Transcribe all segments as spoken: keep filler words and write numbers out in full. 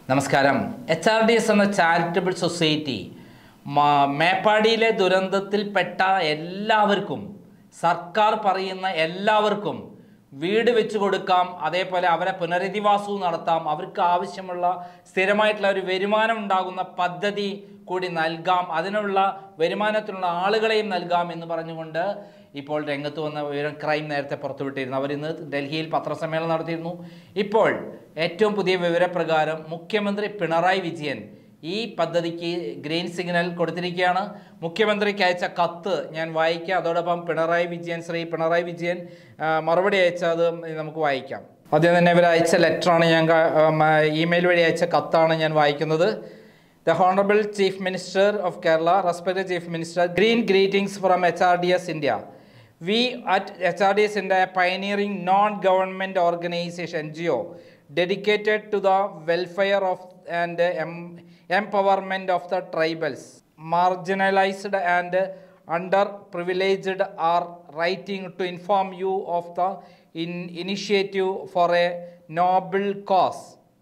നമസ്കാരം. H R D S എന്ന charitable society മേപ്പാടിയിലെ ദുരന്തത്തിൽപ്പെട്ട എല്ലാവർക്കും, സർക്കാർ പറയുന്ന എല്ലാവർക്കും വീട് വെച്ച് കൊടുക്കാം, അതേപോലെ അവരെ പുനരധിവാസവും നടത്താം, അവർക്ക് ആവശ്യമുള്ള സ്ഥിരമായിട്ടുള്ള ഒരു വരുമാനം ഉണ്ടാകുന്ന പദ്ധതി കൂടി നൽകാം, അതിനുള്ള വരുമാനത്തിനുള്ള ആളുകളെയും നൽകാം എന്ന് പറഞ്ഞുകൊണ്ട് ഇപ്പോൾ രംഗത്ത് വന്ന വിവരം ക്രൈം നേരത്തെ പുറത്തുവിട്ടിരുന്നു. അവരിന്ന് ഡൽഹിയിൽ പത്രസമ്മേളനം നടത്തിയിരുന്നു. ഇപ്പോൾ ഏറ്റവും പുതിയ വിവരപ്രകാരം മുഖ്യമന്ത്രി പിണറായി വിജയൻ ഈ പദ്ധതിക്ക് ഗ്രീൻ സിഗ്നൽ കൊടുത്തിരിക്കുകയാണ്. മുഖ്യമന്ത്രിക്ക് അയച്ച കത്ത് ഞാൻ വായിക്കാം. അതോടൊപ്പം പിണറായി വിജയൻ ശ്രീ പിണറായി വിജയൻ മറുപടി അയച്ചത് നമുക്ക് വായിക്കാം. ആദ്യം തന്നെ ഇവർ അയച്ച ലെറ്ററാണ്, ഞാൻ ഇമെയിൽ വഴി അയച്ച കത്താണ് ഞാൻ വായിക്കുന്നത്. The Honorable Chief Minister of Kerala, respected Chief Minister, green greetings from H R D S India. We at H R D S India, a pioneering non-government organization N G O dedicated to the welfare of and em empowerment of the tribals, marginalized and underprivileged, are writing to inform you of the in initiative for a noble cause.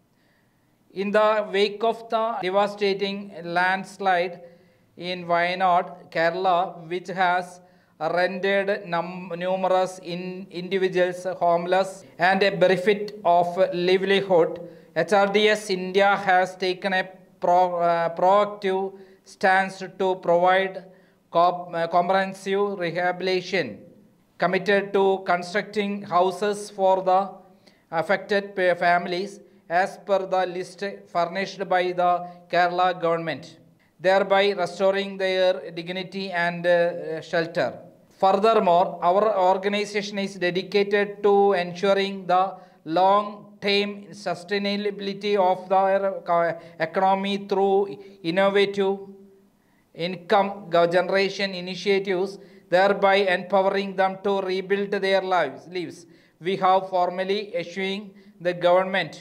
In the wake of the devastating landslide in Wayanad, Kerala, which has rendered numerous in individuals homeless and bereft of livelihood, H R D S India has taken a pro, uh, proactive stance to provide comp uh, comprehensive rehabilitation, committed to constructing houses for the affected families as per the list furnished by the Kerala government, thereby restoring their dignity and uh, shelter. Furthermore, our organization is dedicated to ensuring the long-term sustainability of their economy through innovative income generation initiatives, thereby empowering them to rebuild their lives. lives. We have formally issuing the government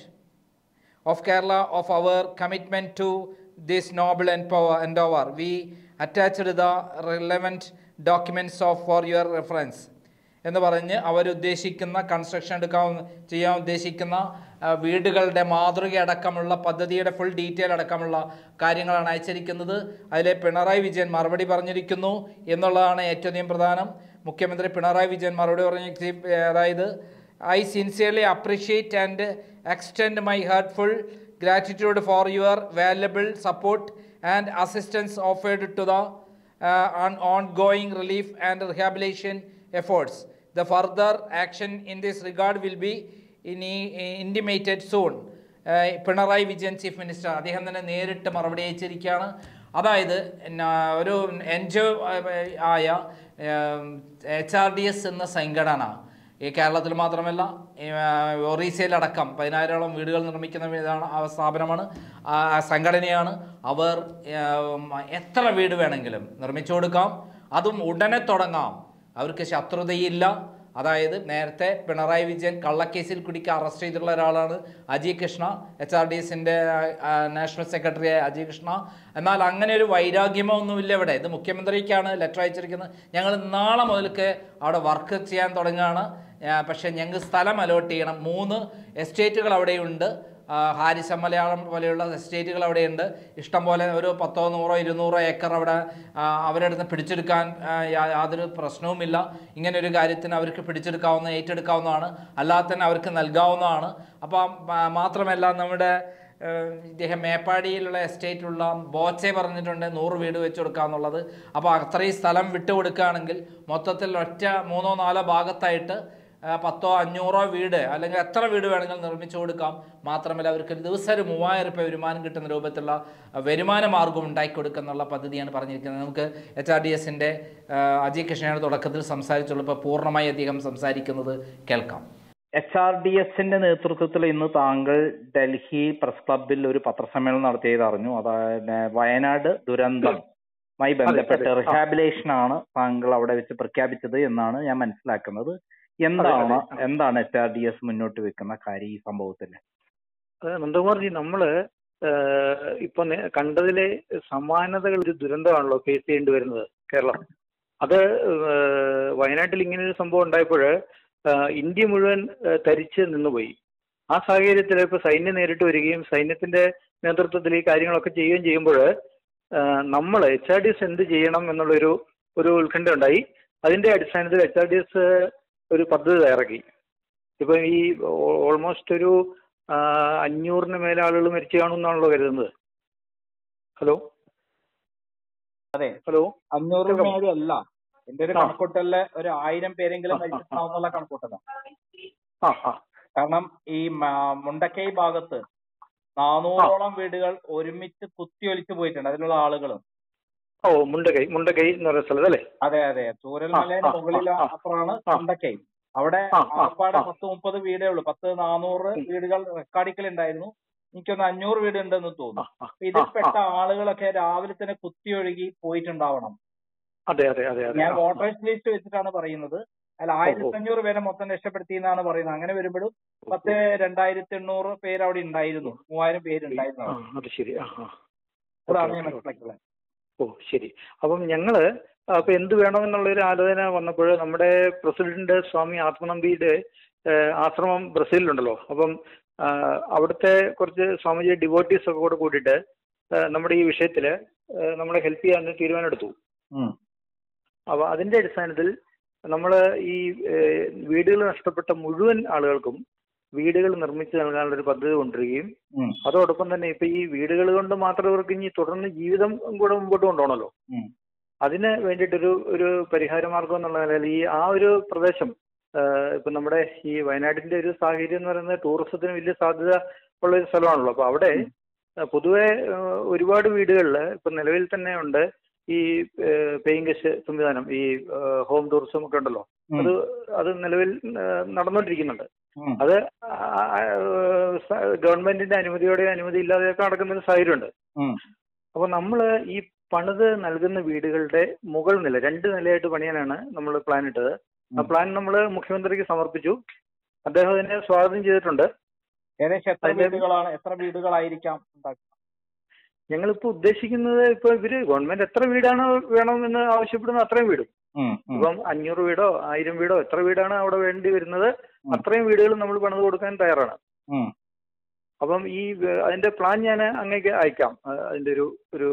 of Kerala of our commitment to this noble endeavor. We attached the relevant documents of for your reference. എന്ന് പറഞ്ഞ് അവരുദ്ദേശിക്കുന്ന construction എടുക്കാൻ ചെയ്യാൻ ഉദ്ദേശിക്കുന്ന വീടുകളുടെ മാതൃക അടക്കമുള്ള പദ്ധതിയുടെ full detail അടക്കമുള്ള കാര്യങ്ങളാണ് അയച്ചിരിക്കുന്നത്. അതിൽ പിണറായി വിജയൻ മറുപടി പറഞ്ഞിരിക്കുന്നു എന്നുള്ളതാണ് ഏറ്റവും അധികം പ്രധാനം. മുഖ്യമന്ത്രി പിണറായി വിജയൻ മറുപടി പറഞ്ഞ അതായത് I sincerely appreciate and extend my heartful gratitude for your valuable support and assistance offered to the uh, on ongoing relief and rehabilitation efforts. The further action in this regard will be in, intimated soon. Pinarayi Vijayan chief minister അദ്ദേഹം തന്നെ നേരിട്ട് മറുപടി അയച്ചിരിക്കുകയാണ്. അതായത് ഒരു N G O ആയ H R D S എന്ന സംഘടന ഈ കേരളത്തിൽ മാത്രമല്ല ഒറീസയിലടക്കം പതിനായിരോളം വീടുകൾ നിർമ്മിക്കുന്ന ഇതാണ് ആ സ്ഥാപനമാണ്, ആ സംഘടനയാണ്. അവർ എത്ര വീട് വേണമെങ്കിലും നിർമ്മിച്ചു കൊടുക്കാം, അതും ഉടനെ തുടങ്ങാം. അവർക്ക് ശത്രുതയില്ല. അതായത് നേരത്തെ പിണറായി വിജയൻ കള്ളക്കേസിൽ കുടിക്ക് അറസ്റ്റ് ചെയ്തിട്ടുള്ള ഒരാളാണ് Ajay Krishna, H R D എസിൻ്റെ നാഷണൽ സെക്രട്ടറിയായ അജയ് കൃഷ്ണ. എന്നാൽ അങ്ങനെ ഒരു വൈരാഗ്യമോ ഒന്നുമില്ല ഇവിടെ. ഇത് മുഖ്യമന്ത്രിക്കാണ് ലെറ്റർ അയച്ചിരിക്കുന്നത്. ഞങ്ങൾ നാളെ മുതൽക്ക് അവിടെ വർക്ക് ചെയ്യാൻ തുടങ്ങുകയാണ്, പക്ഷേ ഞങ്ങൾക്ക് സ്ഥലം അലോട്ട് ചെയ്യണം. മൂന്ന് എസ്റ്റേറ്റുകൾ അവിടെയുണ്ട്, ഹാരിസ മലയാളം പോലെയുള്ള എസ്റ്റേറ്റുകൾ അവിടെയുണ്ട്. ഇഷ്ടം പോലെ ഒരു പത്തോ നൂറോ ഇരുന്നൂറോ ഏക്കർ അവിടെ അവരുടെ അടുത്ത് പിടിച്ചെടുക്കാൻ യാതൊരു പ്രശ്നവുമില്ല. ഇങ്ങനെ ഒരു കാര്യത്തിന് അവർക്ക് പിടിച്ചെടുക്കാവുന്ന ഏറ്റെടുക്കാവുന്നതാണ്, അല്ലാതെ തന്നെ അവർക്ക് നൽകാവുന്നതാണ്. അപ്പം മാത്രമല്ല നമ്മുടെ ഇദ്ദേഹം മേപ്പാടിയിലുള്ള എസ്റ്റേറ്റിലുള്ള ബോച്ചെ പറഞ്ഞിട്ടുണ്ട് നൂറ് വീട് വെച്ച് കൊടുക്കാമെന്നുള്ളത്. അപ്പോൾ അത്രയും സ്ഥലം വിട്ടു കൊടുക്കുകയാണെങ്കിൽ മൊത്തത്തിൽ ഒറ്റ മൂന്നോ നാലോ ഭാഗത്തായിട്ട് പത്തോ അഞ്ഞൂറോ വീട് അല്ലെങ്കിൽ എത്ര വീട് വേണമെങ്കിലും നിർമ്മിച്ചു കൊടുക്കാം. മാത്രമല്ല അവർക്ക് ഒരു ദിവസം ഒരു മൂവായിരം രൂപ വരുമാനം കിട്ടുന്ന രൂപത്തിലുള്ള വരുമാന മാർഗം ഉണ്ടാക്കി കൊടുക്കുന്നുള്ള പദ്ധതിയാണ് പറഞ്ഞിരിക്കുന്നത്. നമുക്ക് എച്ച് ആർ ഡി എസിൻ്റെ അജയ് കൃഷ്ണയുടെ തുടക്കത്തിൽ സംസാരിച്ചുള്ളൂ. ഇപ്പോൾ പൂർണ്ണമായി അദ്ദേഹം സംസാരിക്കുന്നത് കേൾക്കാം. എച്ച് ആർ ഡി എസിന്റെ നേതൃത്വത്തിൽ ഇന്ന് താങ്കൾ ഡൽഹി പ്രസ് ക്ലബിൽ ഒരു പത്രസമ്മേളനം നടത്തിയത് അറിഞ്ഞു. അതായത് വയനാട് ദുരന്തവുമായി ബന്ധപ്പെട്ട് റിഹാബിലേഷനാണ് താങ്കൾ അവിടെ വെച്ച് പ്രഖ്യാപിച്ചത് എന്നാണ് ഞാൻ മനസ്സിലാക്കുന്നത്. എന്താണ് എന്താണ് എച്ച് ആർ ഡി എസ് മുന്നോട്ട് വെക്കുന്ന കാര്യം ഈ സംഭവത്തിൽ? നന്ദകുമാർജി, നമ്മള് ഇപ്പൊ കണ്ടതിലെ സമാനതകൾ ഒരു ദുരന്തമാണല്ലോ ഫേസ് ചെയ്യേണ്ടി വരുന്നത് കേരളം. അത് വയനാട്ടിൽ ഇങ്ങനെ ഒരു സംഭവം ഉണ്ടായപ്പോൾ ഇന്ത്യ മുഴുവൻ തരിച്ച് നിന്നുപോയി. ആ സാഹചര്യത്തിൽ ഇപ്പൊ സൈന്യം നേരിട്ട് വരികയും സൈന്യത്തിന്റെ നേതൃത്വത്തിൽ ഈ കാര്യങ്ങളൊക്കെ ചെയ്യുകയും ചെയ്യുമ്പോൾ നമ്മൾ എച്ച് ആർ ഡി എസ് എന്ത് ചെയ്യണം എന്നുള്ളൊരു ഒരു ഉത്കണ്ഠ ഉണ്ടായി. അതിന്റെ അടിസ്ഥാനത്തിൽ എച്ച് ആർ ഡി എസ് ഒരു പദ്ധതി തയ്യാറാക്കി. ഇപ്പൊ ഈ ഓൾമോസ്റ്റ് ഒരു അഞ്ഞൂറിന് മേലെ ആളുകൾ മരിച്ചു കാണുമെന്നാണല്ലോ കരുതുന്നത്. ഹലോ അതെ, ഹലോ അഞ്ഞൂറ് മേലെ അല്ല, എന്റെ ഒരു കണക്കൂട്ടലില് ഒരു ആയിരം പേരെങ്കിലും മരിച്ചിട്ടുണ്ടാവുന്നുള്ള കണക്കൂട്ടലാണ്. കാരണം ഈ മുണ്ടക്കൈ ഭാഗത്ത് നാനൂറോളം വീടുകൾ ഒരുമിച്ച് കുത്തിയൊലിച്ചു പോയിട്ടുണ്ട്, അതിലുള്ള ആളുകളും. ഓ മുണ്ടക്കൈ മുണ്ടക്കൈ എന്ന് പറയുന്ന സ്ഥലത്ത് അല്ലേ? അതെ അതെ, ചൂരൽമലയുടെ മുകളിൽ അപ്പുറമാണ് മുണ്ടക്കൈ. അവിടെ ആപ്പാടെ പത്ത് മുപ്പത് വീടേ ഉള്ളൂ. പത്ത് നാനൂറ് വീടുകൾ റെക്കാർഡിക്കലുണ്ടായിരുന്നു. എനിക്കൊന്ന് അഞ്ഞൂറ് വീട് ഉണ്ടെന്ന് തോന്നുന്നു. ഇതിൽപ്പെട്ട ആളുകളൊക്കെ രാവിലെ തന്നെ കുത്തിയൊഴുകി പോയിട്ടുണ്ടാവണം. അതെ അതെ അതെ. ഞാൻ വോട്ടേഴ്സ് ലിസ്റ്റ് വെച്ചിട്ടാണ് പറയുന്നത്. അല്ല, ആയിരത്തി അഞ്ഞൂറ് പേരെ മൊത്തം രക്ഷപ്പെടുത്തി എന്നാണ് പറയുന്നത്. അങ്ങനെ വരുമ്പോഴും പത്ത് രണ്ടായിരത്തി എണ്ണൂറ് പേര് അവിടെ ഉണ്ടായിരുന്നു, മൂവായിരം പേരുണ്ടായിരുന്നു. അതാണ് ഞാൻ മനസ്സിലാക്കിയത്. ഓ ശരി. അപ്പം ഞങ്ങള് അപ്പൊ എന്ത് വേണമെന്നുള്ളൊരു ആലോചന വന്നപ്പോൾ നമ്മുടെ പ്രസിഡന്റ് സ്വാമി ആത്മനമ്പിയുടെ ആശ്രമം ബ്രസീലിലുണ്ടല്ലോ. അപ്പം അവിടുത്തെ കുറച്ച് സ്വാമിജി ഡിവോട്ടീസ് ഒക്കെ കൂടെ കൂട്ടിയിട്ട് നമ്മുടെ ഈ വിഷയത്തില് നമ്മളെ ഹെൽപ്പ് ചെയ്യാൻ തീരുമാനമെടുത്തു. അപ്പൊ അതിന്റെ അടിസ്ഥാനത്തിൽ നമ്മൾ ഈ വീടുകൾ നഷ്ടപ്പെട്ട മുഴുവൻ ആളുകൾക്കും വീടുകൾ നിർമ്മിച്ചു നൽകാനുള്ള ഒരു പദ്ധതി കൊണ്ടുവരികയും അതോടൊപ്പം തന്നെ ഇപ്പൊ ഈ വീടുകൾ കൊണ്ട് മാത്രം ഇവർക്ക് ഇനി തുടർന്ന് ജീവിതം കൂടെ മുമ്പോട്ട് കൊണ്ടുപോകണമല്ലോ. അതിന് വേണ്ടിയിട്ടൊരു ഒരു പരിഹാര മാർഗം എന്നുള്ള നിലയിൽ ഈ ആ ഒരു പ്രദേശം ഇപ്പൊ നമ്മുടെ ഈ വയനാടിന്റെ ഒരു സാഹചര്യം എന്ന് പറയുന്നത് ടൂറിസത്തിന് വലിയ സാധ്യത ഉള്ള ഒരു സ്ഥലമാണല്ലോ. അപ്പൊ അവിടെ പൊതുവെ ഒരുപാട് വീടുകളിൽ ഇപ്പൊ നിലവിൽ തന്നെ ഉണ്ട് ഈ പേയിങ് ഗസ്റ്റ് സംവിധാനം, ഈ ഹോം ടൂറിസം ഒക്കെ ഉണ്ടല്ലോ. അത് അത് നിലവിൽ നടന്നുകൊണ്ടിരിക്കുന്നുണ്ട്. അത് ഗവൺമെന്റിന്റെ അനുമതിയോടെ അനുമതി ഇല്ലാതെയൊക്കെ നടക്കുന്ന ഒരു സാഹചര്യമുണ്ട്. അപ്പൊ നമ്മള് ഈ പണിത് നൽകുന്ന വീടുകളുടെ മുകൾ നില രണ്ട് നിലയായിട്ട് പണിയാനാണ് നമ്മൾ പ്ലാൻ ഇട്ടത്. ആ പ്ലാൻ നമ്മൾ മുഖ്യമന്ത്രിക്ക് സമർപ്പിച്ചു. അദ്ദേഹം അതിനെ സ്വാഗതം ചെയ്തിട്ടുണ്ട്. എത്ര വീടുകളായിരിക്കാം ഞങ്ങളിപ്പോ ഉദ്ദേശിക്കുന്നത്? ഇപ്പൊ ഇവര് ഗവൺമെന്റ് എത്ര വീടാണ് വേണമെന്ന് ആവശ്യപ്പെടുന്നത് അത്രയും വീടും. ഇപ്പം അഞ്ഞൂറ് വീടോ ആയിരം വീടോ എത്ര വീടാണ് അവിടെ വേണ്ടി വരുന്നത് അത്രയും വീടുകൾ നമ്മൾ പണിത് കൊടുക്കാൻ തയ്യാറാണ്. അപ്പം ഈ അതിന്റെ പ്ലാൻ ഞാൻ അങ്ങേക്ക് അയക്കാം. അതിന്റെ ഒരു ഒരു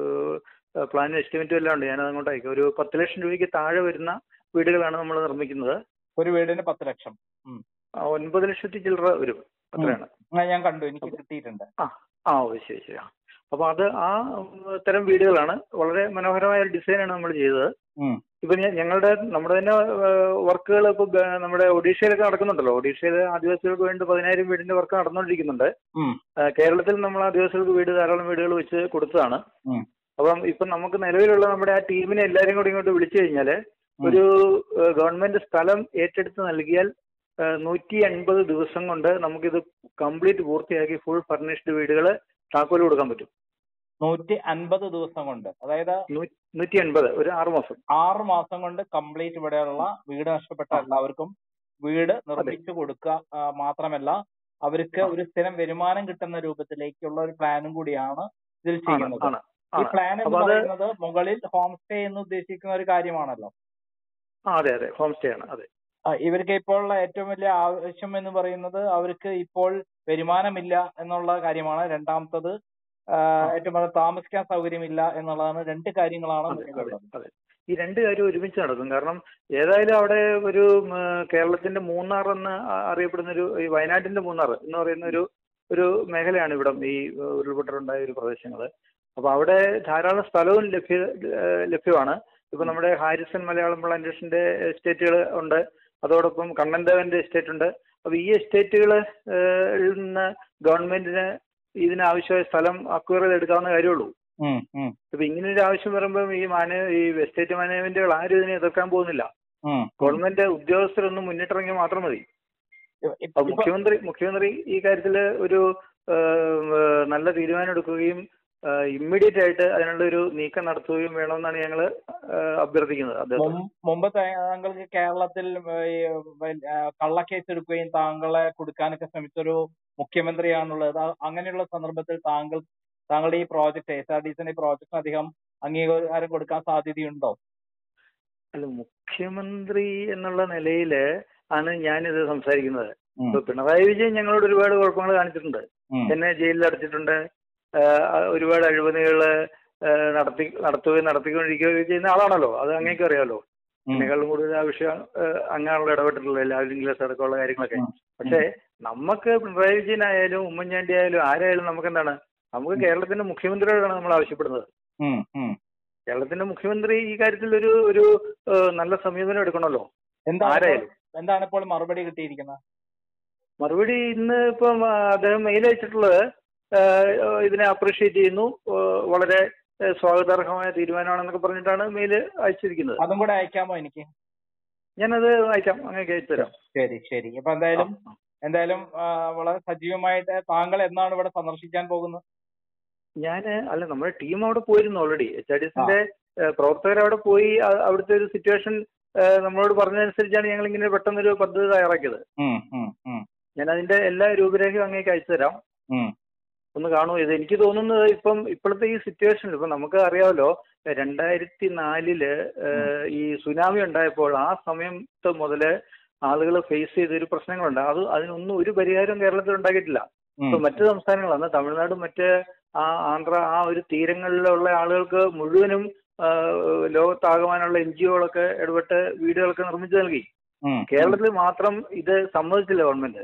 പ്ലാൻ എസ്റ്റിമേറ്റും എല്ലാം ഉണ്ട്. ഞാൻ അങ്ങോട്ട് അയക്കാം. ഒരു പത്ത് ലക്ഷം രൂപയ്ക്ക് താഴെ വരുന്ന വീടുകളാണ് നമ്മൾ നിർമ്മിക്കുന്നത്. ഒരു വീടിന് പത്ത് ലക്ഷം ഒൻപത് ലക്ഷത്തി ചില്ലറ വരും. അത്രയാണ് ഞാൻ കണ്ടു, എനിക്ക് കിട്ടിയിട്ടുണ്ട്. ആ ആ ഓ ശരി ശരി. അപ്പൊ അത് ആ തരം വീടുകളാണ്. വളരെ മനോഹരമായ ഒരു ഡിസൈനാണ് നമ്മൾ ചെയ്തത്. ഇപ്പൊ ഞങ്ങളുടെ നമ്മുടെ തന്നെ വർക്കുകൾ ഇപ്പൊ നമ്മുടെ ഒഡീഷയിലൊക്കെ നടക്കുന്നുണ്ടല്ലോ. ഒഡീഷയിൽ ആദിവാസികൾക്ക് വേണ്ടി പതിനായിരം വീടിന്റെ വർക്ക് നടന്നുകൊണ്ടിരിക്കുന്നുണ്ട്. കേരളത്തിൽ നമ്മൾ ആദിവാസികൾക്ക് വീട് ധാരാളം വീടുകൾ വെച്ച് കൊടുത്തതാണ്. അപ്പം ഇപ്പൊ നമുക്ക് നിലവിലുള്ള നമ്മുടെ ആ ടീമിനെ എല്ലാവരും കൂടി ഇങ്ങോട്ട് വിളിച്ചു കഴിഞ്ഞാല് ഒരു ഗവൺമെന്റ് സ്ഥലം ഏറ്റെടുത്ത് നൽകിയാൽ നൂറ്റി അൻപത് ദിവസം കൊണ്ട് നമുക്കിത് കംപ്ലീറ്റ് പൂർത്തിയാക്കി ഫുൾ ഫർണിഷ്ഡ് വീടുകൾ താക്കോല് കൊടുക്കാൻ പറ്റും. നൂറ്റി അൻപത് ദിവസം കൊണ്ട്, അതായത് നൂറ്റി അൻപത് ഒരു ആറു മാസം ആറു മാസം കൊണ്ട് കംപ്ലീറ്റ് ഇവിടെയുള്ള വീട് നഷ്ടപ്പെട്ട എല്ലാവർക്കും വീട് നിർമ്മിച്ചു കൊടുക്കുക മാത്രമല്ല അവർക്ക് ഒരു സ്ഥിരം വരുമാനം കിട്ടുന്ന രൂപത്തിലേക്കുള്ള ഒരു പ്ലാനും കൂടിയാണ് ഇതിൽ ചെയ്യുന്നത്. ഈ പ്ലാൻ എന്ന് പറയുന്നത് മുകളിൽ ഹോം സ്റ്റേ എന്ന് ഉദ്ദേശിക്കുന്ന ഒരു കാര്യമാണല്ലോ. അതെ അതെ, ഹോം സ്റ്റേ ആണ്. അതെ, ഇവർക്ക് ഇപ്പോൾ ഏറ്റവും വലിയ ആവശ്യം എന്ന് പറയുന്നത് അവർക്ക് ഇപ്പോൾ വരുമാനമില്ല എന്നുള്ള കാര്യമാണ്. രണ്ടാമത്തത് ഏറ്റവും കൂടുതൽ താമസിക്കാൻ സൗകര്യമില്ല എന്നുള്ളതാണ്. രണ്ട് കാര്യങ്ങളാണ് മുന്നിലുള്ളത്. ഈ രണ്ട് കാര്യം ഒരുമിച്ച് നടക്കും. കാരണം ഏതായാലും അവിടെ ഒരു കേരളത്തിന്റെ മൂന്നാർ എന്ന് അറിയപ്പെടുന്ന ഒരു ഈ വയനാട്ടിന്റെ മൂന്നാർ എന്ന് പറയുന്ന ഒരു ഒരു മേഖലയാണ് ഇവിടം ഈ ഉരുൾപൊട്ടലുണ്ടായ ഒരു പ്രദേശങ്ങൾ. അപ്പൊ അവിടെ ധാരാളം സ്ഥലവും ലഭ്യ ലഭ്യമാണ്. ഇപ്പൊ നമ്മുടെ ഹാരിസൺ മലയാളം പ്ലാന്റേഷന്റെ എസ്റ്റേറ്റുകൾ ഉണ്ട്. അതോടൊപ്പം കണ്ണൻദേവന്റെ എസ്റ്റേറ്റ് ഉണ്ട്. അപ്പൊ ഈ എസ്റ്റേറ്റുകളിൽ നിന്ന് ഗവൺമെന്റിന് ഇതിനാവശ്യമായ സ്ഥലം അക്വയർ ചെയ്ത് എടുക്കാവുന്ന കാര്യമുള്ളൂ. അപ്പൊ ഇങ്ങനെ ഒരു ആവശ്യം വരുമ്പോൾ ഈ മാനേ ഈ എസ്റ്റേറ്റ് മാനേജ്മെന്റുകൾ ആരും ഇതിനെ എതിർക്കാൻ പോകുന്നില്ല. ഗവൺമെന്റ് ഉദ്യോഗസ്ഥരൊന്നും മുന്നിട്ടിറങ്ങി മാത്രം മതി. മുഖ്യമന്ത്രി മുഖ്യമന്ത്രി ഈ കാര്യത്തില് ഒരു നല്ല തീരുമാനം എടുക്കുകയും ഇമ്മീഡിയറ്റ് ആയിട്ട് അതിനുള്ള ഒരു നീക്കം നടത്തുകയും വേണമെന്നാണ് ഞങ്ങൾ അഭ്യർത്ഥിക്കുന്നത്. മുമ്പ് താങ്കൾക്ക് കേരളത്തിൽ കള്ളക്കേസ് എടുക്കുകയും താങ്കളെ കൊടുക്കാനൊക്കെ ശ്രമിച്ചൊരു മുഖ്യമന്ത്രിയാണുള്ളത്. അങ്ങനെയുള്ള സന്ദർഭത്തിൽ താങ്കൾ താങ്കളുടെ ഈ പ്രോജക്ട് എസ് ആർ ഡി സിന്റെ പ്രോജക്ടിന് അധികം അംഗീകാരം കൊടുക്കാൻ സാധ്യതയുണ്ടോ? അല്ല, മുഖ്യമന്ത്രി എന്നുള്ള നിലയില് ആണ് ഞാനിത് സംസാരിക്കുന്നത്. ഇപ്പൊ പിണറായി വിജയൻ ഞങ്ങളോട് ഒരുപാട് കുഴപ്പങ്ങൾ കാണിച്ചിട്ടുണ്ട്. എന്നെ ജയിലിൽ അടച്ചിട്ടുണ്ട്. ഒരുപാട് അഴിമതികൾ നടത്തി നടത്തുകയും നടത്തിക്കൊണ്ടിരിക്കുകയും ചെയ്യുന്ന ആളാണല്ലോ. അത് അങ്ങേക്കും അറിയാമല്ലോ. അതിനേക്കാളും കൂടുതൽ ആ വിഷയം അങ്ങാണല്ലോ ഇടപെട്ടിട്ടുള്ളത്, ലാവ്ലിംഗ് ഗ്ലാസ് അടക്കമുള്ള കാര്യങ്ങളൊക്കെ. പക്ഷേ നമുക്ക് പിണറായി വിജയൻ ആയാലും ഉമ്മൻചാണ്ടി ആയാലും ആരായാലും നമുക്ക് എന്താണ്, നമുക്ക് കേരളത്തിന്റെ മുഖ്യമന്ത്രിയോടാണ് നമ്മൾ ആവശ്യപ്പെടുന്നത്. കേരളത്തിന്റെ മുഖ്യമന്ത്രി ഈ കാര്യത്തിൽ ഒരു ഒരു നല്ല സമീപനം എടുക്കണമല്ലോ. ആരായാലും എന്താണ് ഇപ്പോൾ മറുപടി കിട്ടിയിരിക്കുന്നത്? മറുപടി ഇന്ന് ഇപ്പം അദ്ദേഹം മെയിൽ അയച്ചിട്ടുള്ളത് ഇതിനെ അപ്രീഷിയേറ്റ് ചെയ്യുന്നു, വളരെ സ്വാഗതാർഹമായ തീരുമാനമാണെന്നൊക്കെ പറഞ്ഞിട്ടാണ് മെയിൽ അയച്ചിരിക്കുന്നത്. അതും കൂടെ അയക്കാമോ എനിക്ക്? ഞാനത് അയക്കാം, അങ്ങനെ അയച്ചു തരാം. ശരി ശരി. അപ്പൊ എന്തായാലും എന്തായാലും വളരെ സജീവമായിട്ട് താങ്കൾ എന്നാണ് ഇവിടെ സന്ദർശിക്കാൻ പോകുന്നത്? ഞാൻ അല്ല, നമ്മുടെ ടീം അവിടെ പോയിരുന്നു ഓൾറെഡി. എച്ച് ആർ ഡി എസിന്റെ പ്രവർത്തകർ അവിടെ പോയി അവിടുത്തെ ഒരു സിറ്റുവേഷൻ നമ്മളോട് പറഞ്ഞതനുസരിച്ചാണ് ഞങ്ങൾ ഇങ്ങനെ പെട്ടെന്നൊരു പദ്ധതി തയ്യാറാക്കിയത്. ഞാൻ അതിന്റെ എല്ലാ രൂപരേഖയും അങ്ങേക്ക് അയച്ചു തരാം, ഒന്ന് കാണൂ. ഇത് എനിക്ക് തോന്നുന്നത് ഇപ്പം ഇപ്പോഴത്തെ ഈ സിറ്റുവേഷനിൽ ഇപ്പം നമുക്ക് അറിയാമല്ലോ, രണ്ടായിരത്തി നാലില് ഈ സുനാമി ഉണ്ടായപ്പോൾ ആ സമയത്ത് മുതല് ആളുകൾ ഫേസ് ചെയ്തൊരു പ്രശ്നങ്ങളുണ്ട്. അത് അതിനൊന്നും ഒരു പരിഹാരം കേരളത്തിൽ ഉണ്ടാക്കിയിട്ടില്ല. ഇപ്പൊ മറ്റു സംസ്ഥാനങ്ങളാണ്, തമിഴ്നാടും മറ്റ് ആ ആന്ധ്ര ആ ഒരു തീരങ്ങളിലുള്ള ആളുകൾക്ക് മുഴുവനും ലോകത്താകമാനുള്ള എൻ ജി ഒകളൊക്കെ ഇടപെട്ട് വീടുകളൊക്കെ നിർമ്മിച്ചു നൽകി. കേരളത്തിൽ മാത്രം ഇത് സമ്മതിച്ചില്ല ഗവൺമെന്റ്.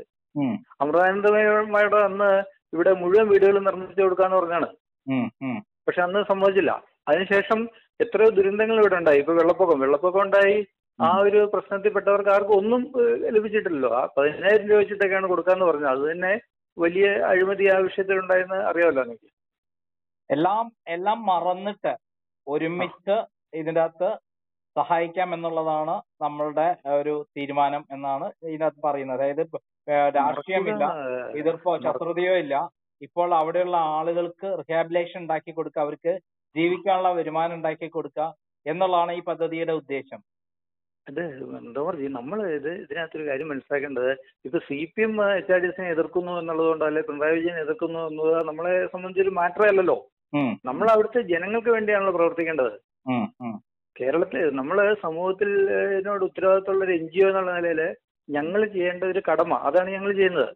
അമൃതാനന്ദമയുടെ അന്ന് ഇവിടെ മുഴുവൻ വീടുകളും നിർമ്മിച്ചു കൊടുക്കാന്ന് പറഞ്ഞാണ്, പക്ഷെ അന്ന് സമ്മതിച്ചില്ല. അതിനുശേഷം എത്രയോ ദുരന്തങ്ങൾ ഇവിടെ ഉണ്ടായി. ഇപ്പൊ വെള്ളപ്പൊക്കം വെള്ളപ്പൊക്കം ഉണ്ടായി. ആ ഒരു പ്രശ്നത്തിൽപ്പെട്ടവർക്ക് ആർക്കും ഒന്നും ലഭിച്ചിട്ടില്ലല്ലോ. ആ പതിനായിരം രൂപ വെച്ചിട്ടൊക്കെയാണ് കൊടുക്കാന്ന് പറഞ്ഞത്. അത് തന്നെ വലിയ അഴിമതി ആ വിഷയത്തിൽ ഉണ്ടായെന്ന് അറിയാമല്ലോ എനിക്ക്. എല്ലാം എല്ലാം മറന്നിട്ട് ഒരുമിച്ച് ഇതിൻ്റെ അകത്ത് സഹായിക്കാം എന്നുള്ളതാണ് നമ്മളുടെ ഒരു തീരുമാനം എന്നാണ് ഇതിനകത്ത് പറയുന്നത്. അതായത് രാഷ്ട്രീയമില്ല, എതിർപ്പോ ശത്രുതയോ ഇല്ല. ഇപ്പോൾ അവിടെയുള്ള ആളുകൾക്ക് റിഹാബിലേഷൻ ഉണ്ടാക്കി കൊടുക്കുക, അവർക്ക് ജീവിക്കാനുള്ള വരുമാനം ഉണ്ടാക്കി കൊടുക്കുക എന്നുള്ളതാണ് ഈ പദ്ധതിയുടെ ഉദ്ദേശം. അത് എന്താ പറയുക, നമ്മൾ ഇത് ഇതിനകത്തൊരു കാര്യം മനസ്സിലാക്കേണ്ടത്, ഇപ്പൊ C P M H R D എസിനെ എതിർക്കുന്നു എന്നുള്ളത് കൊണ്ടോ അല്ലെ പിണറായി വിജയൻ എതിർക്കുന്നു എന്നത് നമ്മളെ സംബന്ധിച്ചൊരു മാറ്ററേ അല്ലല്ലോ. നമ്മൾ അവിടുത്തെ ജനങ്ങൾക്ക് വേണ്ടിയാണല്ലോ പ്രവർത്തിക്കേണ്ടത്. കേരളത്തിൽ നമ്മൾ സമൂഹത്തിനോട് ഉത്തരവാദിത്തമുള്ള ഒരു എൻ ജി ഒ എന്നുള്ള നിലയിൽ ഞങ്ങൾ ചെയ്യേണ്ട ഒരു കടമ, അതാണ് ഞങ്ങൾ ചെയ്യുന്നത്.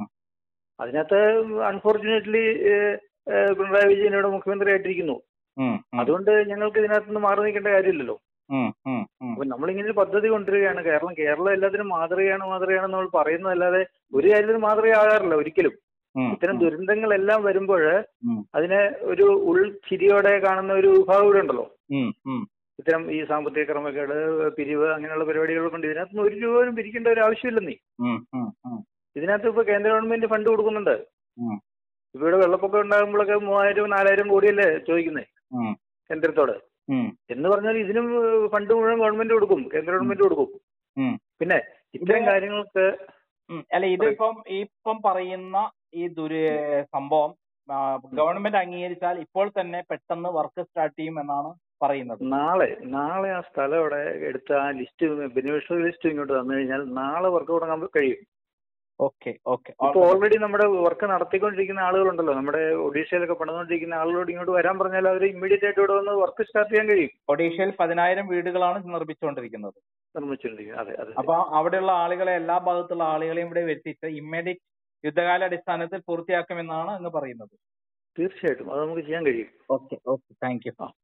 അതിനകത്ത് അൺഫോർച്ചുനേറ്റ്ലി പിണറായി വിജയൻ ഇവിടെ മുഖ്യമന്ത്രി ആയിട്ടിരിക്കുന്നു. അതുകൊണ്ട് ഞങ്ങൾക്ക് ഇതിനകത്തുനിന്ന് മാറി നിൽക്കേണ്ട കാര്യമില്ലല്ലോ. അപ്പൊ നമ്മളിങ്ങനെ ഒരു പദ്ധതി കൊണ്ടുവരികയാണ്. കേരളം കേരളം എല്ലാത്തിനും മാതൃകയാണ് മാതൃകയാണെന്ന് നമ്മൾ പറയുന്നതല്ലാതെ ഒരു കാര്യത്തിനും മാതൃകയാകാറില്ല ഒരിക്കലും. ഇത്തരം ദുരന്തങ്ങളെല്ലാം വരുമ്പോൾ അതിനെ ഒരു ഉൾച്ചിരിയോടെ കാണുന്ന ഒരു വിഭാഗം ഇവിടെ ഉണ്ടല്ലോ. ഇത്തരം ഈ സാമ്പത്തിക ക്രമക്കേട്, പിരിവ്, അങ്ങനെയുള്ള പരിപാടികൾ കൊണ്ട് ഇതിനകത്ത് ഒരു രൂപ പോലും പിരിക്കേണ്ട ഒരു ആവശ്യമില്ലെന്നേ. ഇതിനകത്ത് ഇപ്പൊ കേന്ദ്ര ഗവൺമെന്റ് ഫണ്ട് കൊടുക്കുന്നുണ്ട്. ഇപ്പൊ ഇവിടെ വെള്ളപ്പൊക്കം ഉണ്ടാകുമ്പോഴൊക്കെ മൂവായിരം നാലായിരം കോടിയല്ലേ ചോദിക്കുന്നേ കേന്ദ്രത്തോട്. എന്ന് പറഞ്ഞാൽ ഇതിനും ഫണ്ട് മുഴുവൻ ഗവൺമെന്റ് കൊടുക്കും, കേന്ദ്ര ഗവൺമെന്റ് കൊടുക്കും. പിന്നെ ഇത്തരം കാര്യങ്ങൾക്ക് അല്ല, ഇതിപ്പം ഇപ്പം പറയുന്ന ഈ ദുര സംഭവം ഗവൺമെന്റ് അംഗീകരിച്ചാൽ ഇപ്പോൾ തന്നെ പെട്ടെന്ന് വർക്ക് സ്റ്റാർട്ട് ചെയ്യും എന്നാണ് പറയുന്നത്. നാളെ നാളെ ആ സ്ഥലം ഇവിടെ എടുത്ത് ആ ലിസ്റ്റ് ബെനിഫിഷ്യറി ലിസ്റ്റ് ഇങ്ങോട്ട് തന്നു കഴിഞ്ഞാൽ നാളെ വർക്ക് തുടങ്ങാൻ കഴിയും. Okay okay. ഇപ്പൊ ഓൾറെഡി നമ്മുടെ വർക്ക് നടത്തിക്കൊണ്ടിരിക്കുന്ന ആളുകളുണ്ടല്ലോ, നമ്മുടെ ഒഡീഷയിലൊക്കെ പണിതുകൊണ്ടിരിക്കുന്ന ആളുകളോട് ഇങ്ങോട്ട് വരാൻ പറഞ്ഞാൽ അവർ ഇമ്മീഡിയറ്റ് ആയിട്ട് ഇവിടെ വന്ന് വർക്ക് സ്റ്റാർട്ട് ചെയ്യാൻ കഴിയും. ഒഡീഷയിൽ പതിനായിരം വീടുകളാണ് നിർമ്മിച്ചുകൊണ്ടിരിക്കുന്നത്. നിർമ്മിച്ചുകൊണ്ടിരിക്കുന്നത് അതെ അതെ. അപ്പൊ അവിടെയുള്ള ആളുകളെ, എല്ലാ ഭാഗത്തുള്ള ആളുകളെയും ഇവിടെ എത്തിച്ച് ഇമ്മീഡിയറ്റ് യുദ്ധകാല അടിസ്ഥാനത്തിൽ പൂർത്തിയാക്കുമെന്നാണ് എന്ന് പറയുന്നത്. തീർച്ചയായിട്ടും അത് നമുക്ക് ചെയ്യാൻ കഴിയും. Okay okay, thank U.